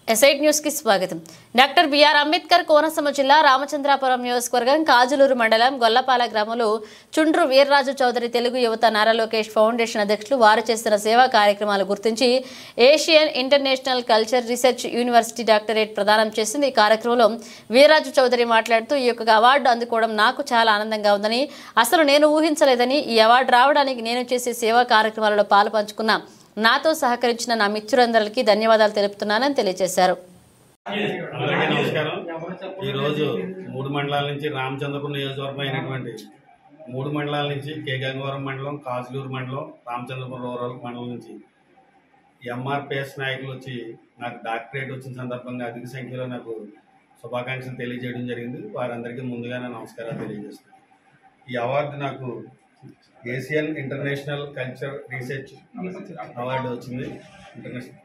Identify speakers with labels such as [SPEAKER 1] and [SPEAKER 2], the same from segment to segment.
[SPEAKER 1] ఎస్ఐట్ news కి స్వాగతం. Doctor BR Ambedkar Konaseema జిల్లా రామచంద్రాపురం నియోజకవర్గం కాజులూరు మండలం గొల్లపాల గ్రామంలో చుండ్రు వీర్రాజు చౌదరి తెలుగు యువత నారా లోకేష్ ఫౌండేషన్ అధ్యక్షులు వారు చేస్తున్న సేవా కార్యక్రమాలు గుర్తించి Asian international culture research university doctorate ప్రదానం చేసింది. ఈ కార్యక్రమంలో వీర్రాజు చౌదరి మాట్లాడుతూ ఈ యొక్క అవార్డు అందుకోవడం నాకు చాలా ఆనందంగా ఉందని, అసలు నేను ఊహించలేదని, ఈ అవార్డు రావడానికి నేను చేసే సేవా కార్యక్రమాలలో పాలు పంచుకున్నా నాతో సహకరించిన నా మిత్రులందరికీ ధన్యవాదాలు తెలుపుతున్నానని తెలియజేశారు.
[SPEAKER 2] అందరికీ నమస్కారం. ఈరోజు 3 మండలాల నుంచి రామచంద్రపురం నియోజకవర్గం అయినటువంటి 3 మండలాల నుంచి కే గంగవరం మండలం, కాజులూరు మండలం, రామచంద్రపురం రూరల్ మండలం నుంచి ఎంఆర్పిఎస్ నాయకులు వచ్చి నాకు డాక్టరేట్ వచ్చిన సందర్భంగా అధిక సంఖ్యలో నాకు శుభాకాంక్షలు తెలియజేయడం జరిగింది. వారందరికీ ముందుగానే నమస్కారాలు తెలియజేస్తున్నాను. ఈ అవార్డు నాకు Asian international culture research award వచ్చింది. ఇంటర్నేషనల్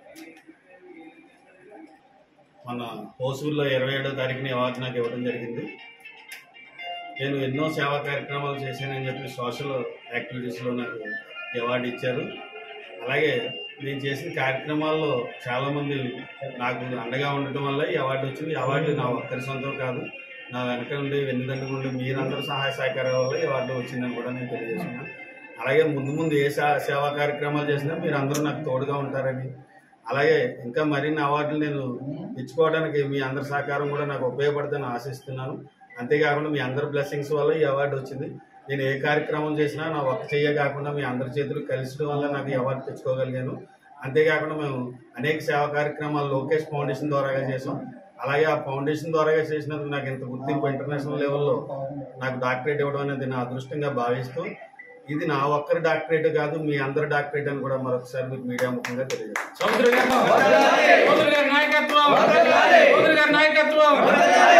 [SPEAKER 2] మన హోసూరులో 27వ తారీఖున అవార్డు నాకు ఇవ్వడం జరిగింది. నేను ఎన్నో సేవా కార్యక్రమాలు చేశానని చెప్పి సోషల్ యాక్టివిటీస్లో నాకు అవార్డు ఇచ్చారు. అలాగే నేను చేసిన కార్యక్రమాల్లో చాలామంది నాకు అండగా ఉండటం వల్ల ఈ అవార్డు వచ్చింది. ఈ అవార్డు నా ఒక్కరి సొంతం కాదు, నా వెనక ఉండి వెన్నుదండ్రులు ఉండి మీరందరూ సహాయ సహకారాల వల్ల ఈ అవార్డు వచ్చిందని కూడా నేను తెలియజేస్తున్నాను. అలాగే ముందు ఏ సేవా కార్యక్రమాలు చేసినా మీరు అందరూ నాకు తోడుగా ఉంటారని, అలాగే ఇంకా మరిన్ని అవార్డులు నేను ఇచ్చుకోవడానికి మీ అందరి సహకారం కూడా నాకు ఉపయోగపడుతుందని ఆశిస్తున్నాను. అంతేకాకుండా మీ అందరి బ్లెస్సింగ్స్ వల్ల ఈ అవార్డు వచ్చింది. నేను ఏ కార్యక్రమం చేసినా నా ఒక్క చెయ్య కాకుండా మీ అందరి చేతులు కలిసడం వల్ల నాకు ఈ అవార్డు తెచ్చుకోగలిగాను. అంతేకాకుండా మేము అనేక సేవా కార్యక్రమాలు లోకేష్ ఫౌండేషన్ ద్వారాగా చేసాం. అలాగే ఆ ఫౌండేషన్ ద్వారాగా చేసినందుకు నాకు ఇంత గుర్తింపు ఇంటర్నేషనల్ లెవెల్లో నాకు డాక్టరేట్ ఇవ్వడం అనేది నా అదృష్టంగా భావిస్తూ, ఇది నా ఒక్కరి డాక్టరేట్ కాదు, మీ అందరి డాక్టరేట్ అని కూడా మరొకసారి మీకు మీడియా ముఖంగా తెలియజేస్తాను.